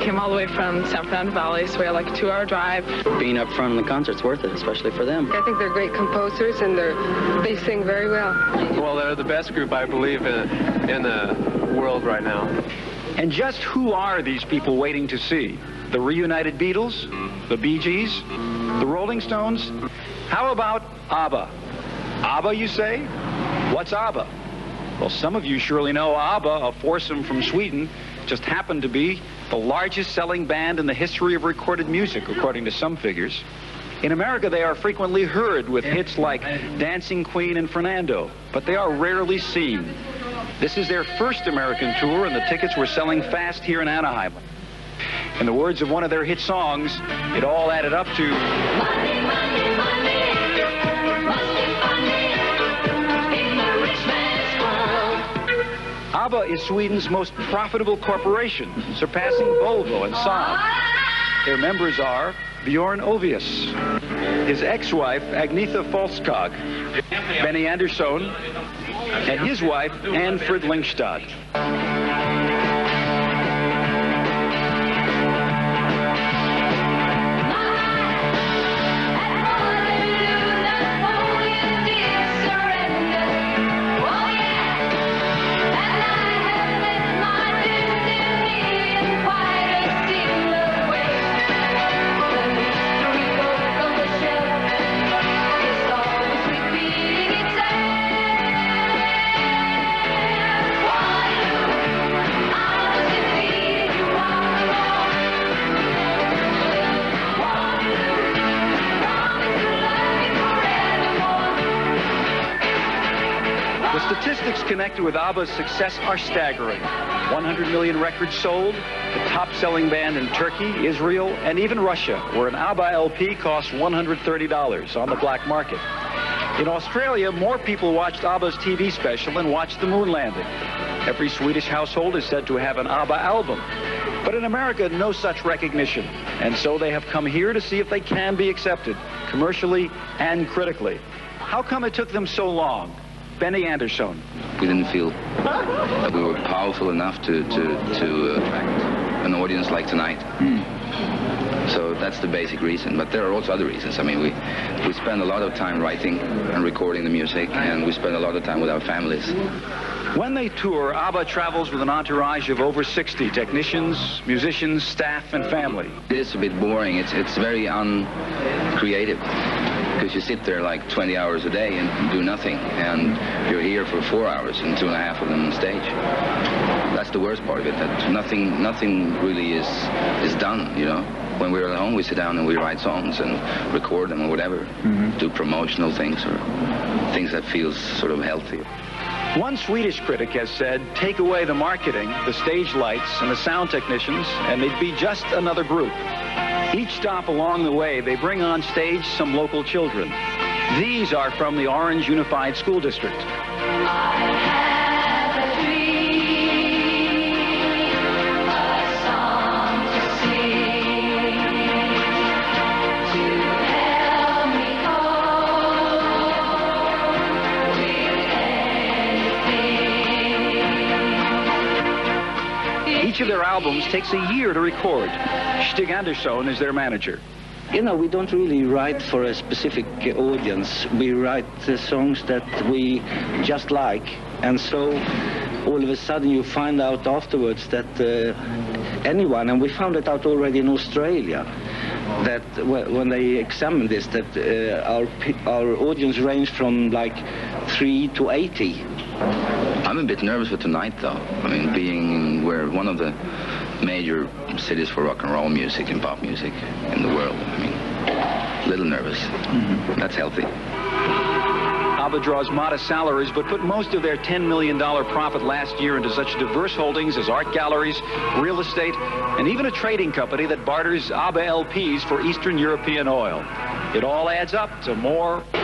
Came all the way from San Fernando Valley, so we had like a 2-hour drive. Being up front in the concert's worth it, especially for them. I think they're great composers, and they sing very well. Well, they're the best group, I believe, in the world right now. And just who are these people waiting to see? The reunited Beatles? The Bee Gees? The Rolling Stones? How about ABBA? ABBA, you say? What's ABBA? Well, some of you surely know ABBA, a foursome from Sweden, just happened to be the largest selling band in the history of recorded music, according to some figures. In America, they are frequently heard with hits like Dancing Queen and Fernando, but they are rarely seen. This is their first American tour, and the tickets were selling fast here in Anaheim. In the words of one of their hit songs, it all added up to... Money, money, money, must be funny in the rich man's world. ABBA is Sweden's most profitable corporation, surpassing Volvo and Saab. Their members are Bjorn Ulvaeus, his ex-wife Agnetha Fältskog, Benny Andersson, and his wife Ann Frid Lyngstad. Statistics connected with ABBA's success are staggering. 100 million records sold, the top-selling band in Turkey, Israel, and even Russia, where an ABBA LP costs $130 on the black market. In Australia, more people watched ABBA's TV special than watched the moon landing. Every Swedish household is said to have an ABBA album. But in America, no such recognition. And so they have come here to see if they can be accepted, commercially and critically. How come it took them so long? Benny Andersson. We didn't feel that we were powerful enough to attract an audience like tonight. So that's the basic reason. But there are also other reasons. I mean, we spend a lot of time writing and recording the music, and we spend a lot of time with our families. When they tour, ABBA travels with an entourage of over 60 technicians, musicians, staff, and family. It is a bit boring. It's very uncreative, because you sit there like 20 hours a day and do nothing, and you're here for 4 hours and 2.5 of them on stage. That's the worst part of it, that nothing really is done, you know. When we're at home, we sit down and we write songs and record them or whatever, do promotional things or things that feels sort of healthy. One Swedish critic has said, take away the marketing, the stage lights, and the sound technicians, and they'd be just another group. Each stop along the way, they bring on stage some local children. These are from the Orange Unified School District. Each of their albums takes a year to record. Stig Andersson is their manager. You know, we don't really write for a specific audience. We write the songs that we just like. And so all of a sudden you find out afterwards that anyone, and we found it out already in Australia, that when they examined this, that our audience ranged from like 3 to 80. I'm a bit nervous for tonight, though. I mean, being we're one of the major cities for rock and roll music and pop music in the world. I mean, a little nervous. That's healthy. ABBA draws modest salaries, but put most of their $10 million profit last year into such diverse holdings as art galleries, real estate, and even a trading company that barters ABBA LPs for Eastern European oil. It all adds up to more